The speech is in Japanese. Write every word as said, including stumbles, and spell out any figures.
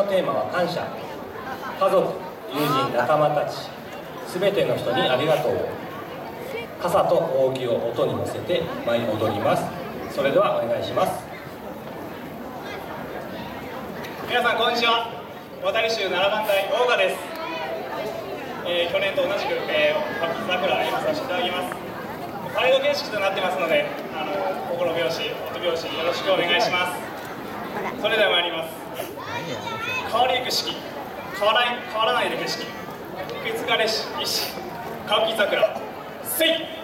テーマは感謝。家族、友人、仲間たち、すべての人にありがとう。傘と扇を音に乗せて舞い踊ります。それではお願いします。 皆さんこんにちは。渡り衆ななばん隊大賀です。えー、去年と同じく、えー、かき桜演舞させていただきます。パレード形式となってますので、あの心拍子、音拍子よろしくお願いします。それでは参ります。変わりゆく四季、変わらない変わらないで景色、受け継がれし意志、かき桜、せい。